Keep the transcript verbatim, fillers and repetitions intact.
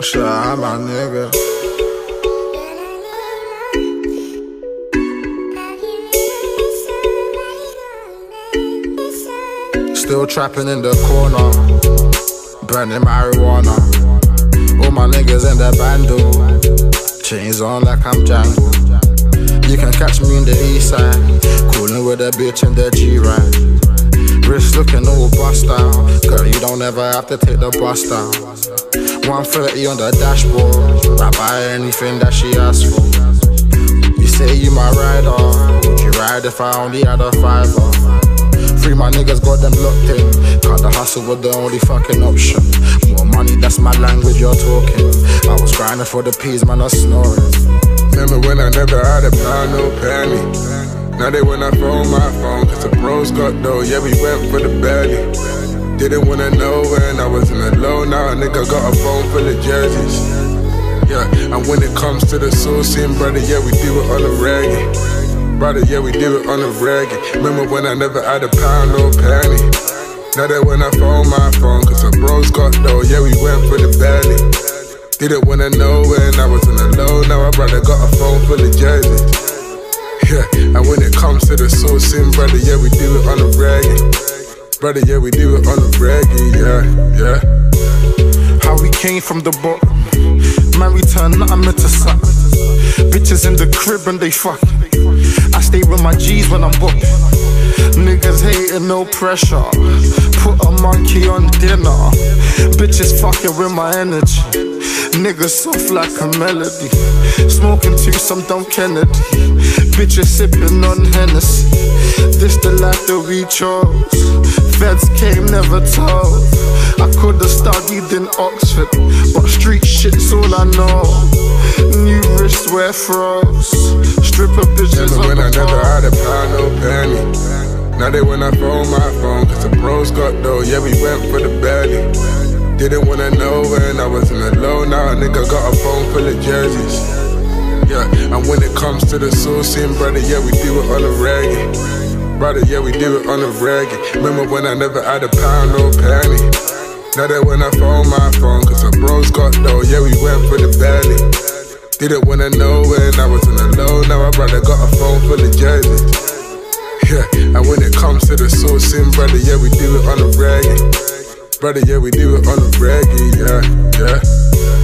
Shot my nigga. Still trapping in the corner, burning marijuana. All my niggas in the bando, chains on like I'm Django. You can catch me in the east side, coolin' with a bitch in the G-Ride. Wrist looking all bust out, girl, you don't ever have to take the bus down. one thirty on the dashboard, I buy anything that she asks for. You say you my rider, would you ride if I only had a fiver? Three my niggas got them locked in, cut the hustle was the only fucking option. More money, that's my language you're talking. I was grinding for the peas, man, I snoring. Remember when I never had a pound, no penny. Now they wanna phone my phone, cause the bros got dough, yeah we went for the belly. Didn't wanna know when I was in the low, now a nigga got a phone full of jerseys. Yeah, and when it comes to the sourcing, brother, yeah we do it on the reggae. Brother, yeah we do it on the reggae. Remember when I never had a pound, no penny. Now they wanna phone my phone, cause the bros got dough, yeah we went for the belly. Didn't wanna know when I was in the low, now my brother got a phone full of jerseys. Yeah, and when it comes to the sourcing, brother, yeah, we do it on the reggae. Brother, yeah, we do it on the reggae, yeah, yeah. How we came from the bottom, man, we turn nothing into something. Bitches in the crib and they fucking. I stay with my G's when I'm bopping. Niggas hating, no pressure. Put a monkey on dinner. Bitches fucking with my energy. Niggas soft like a melody. Smoking to some dumb Kennedy. Bitches sipping on Hennessy. This the life that we chose. Feds came, never told. I could've studied in Oxford, but street shit's all I know. New wristwear froze. Stripper bitches Remember when I never had a pound, no penny. Now they wanna phone my phone, cause the bros got dough, yeah we went for the belly. Didn't wanna know when I was in the low, now a nigga got a phone full of jerseys. Yeah, and when it comes to the sourcing, brother, yeah we do it on the reggae. Brother, yeah we do it on the reggae. Remember when I never had a pound, no penny. Now they wanna phone my phone, cause the bros got dough, yeah we went for the belly. Didn't wanna know when I was in the low, now my brother got a phone full of jerseys. Yeah, and when it comes to the sourcing, brother, yeah we do it on the reggae. Brother, yeah we do it on the reggae, yeah, yeah.